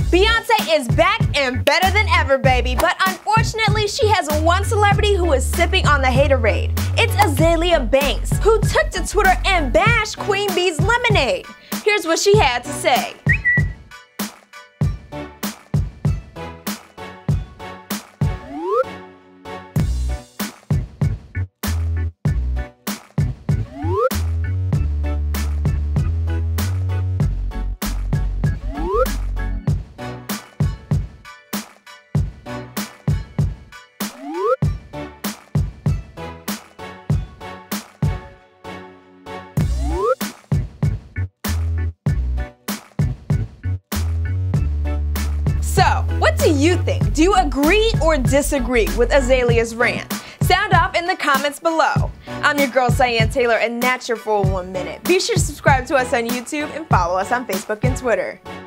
Beyoncé is back and better than ever, baby, but unfortunately she has one celebrity who is sipping on the haterade. It's Azealia Banks, who took to Twitter and bashed Queen Bee's lemonade. Here's what she had to say. So, what do you think? Do you agree or disagree with Azealia's rant? Sound off in the comments below. I'm your girl, Cyan Taylor, and that's your 401 Minute. Be sure to subscribe to us on YouTube and follow us on Facebook and Twitter.